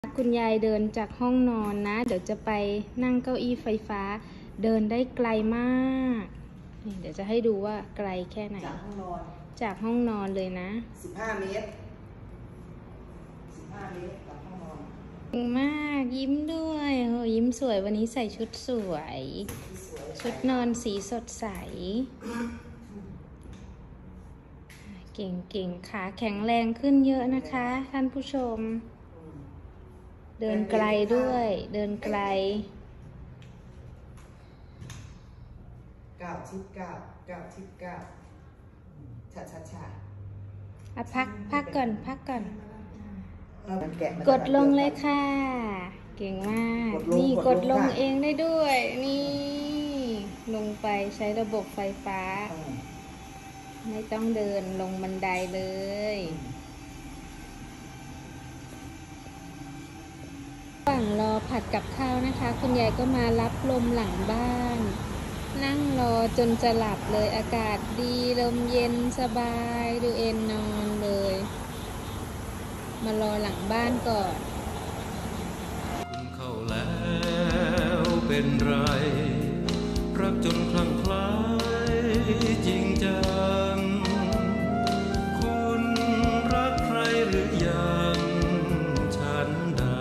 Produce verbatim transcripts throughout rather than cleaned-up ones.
คุณยายเดินจากห้องนอนนะเดี๋ยวจะไปนั่งเก้าอี้ไฟฟ้าเดินได้ไกลมากนี่เดี๋ยวจะให้ดูว่าไกลแค่ไหนจากห้องนอนจากห้องนอนเลยนะสิบห้าเมตรสิบห้าเมตรจากห้องนอนเก่งมากยิ้มด้วยโอ้ยิ้มสวยวันนี้ใส่ชุดสวยชุดนอนสีสดใสเก่งเก่งขาแข็งแรงขึ้นเยอะนะคะท่านผู้ชมเดินไกลด้วยเดินไกลเก้าทิศเก้าเก้าทิศเก้าชาชาชาอ่ะพักพักก่อนพักก่อนกดลงเลยค่ะเก่งมากนี่กดลงเองได้ด้วยนี่ลงไปใช้ระบบไฟฟ้าไม่ต้องเดินลงบันไดเลยระหว่างรอผัดกับข้าวนะคะคุณยายก็มารับลมหลังบ้านนั่งรอจนจะหลับเลยอากาศดีลมเย็นสบายดูเอนนอนเลยมารอหลังบ้านก่อนคุณเข้าแล้วเป็นไรรักจนคลั่งไคล้จริงจังคุณรักใครหรือยังฉันใด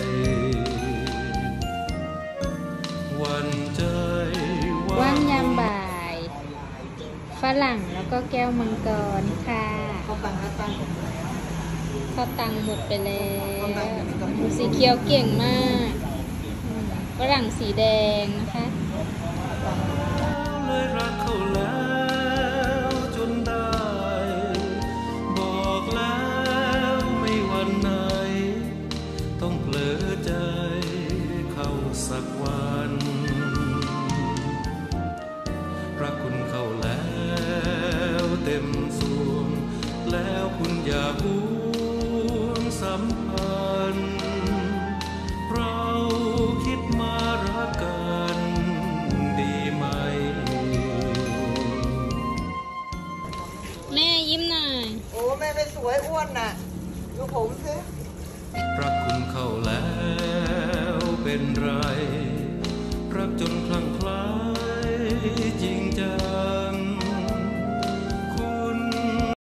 วันใจว่างยามบ่ายฝรั่งแล้วก็แก้วมังกรค่ะเขาตังค์ตั้งหมดแล้วเขาตังหมดไปแล้วสีเขียวเก่งมากฝรั่งสีแดงนะคะเลยรักเขาแล้วจนได้บอกแล้วไม่วันไหนต้องเผลอใจเข้าสักวันรักคุณเข้าแล้วเต็มสวงแล้วคุณอย่าห่วงสัมพันธ์เราคิดมารักกันดีไหมแม่ยิ้มหน่อยโอ้แม่ไม่สวยอ้วนน่ะดูผมสิรักคุณเข้าแล้วเป็นไรรักจนคลั่งไคล้จริงจัง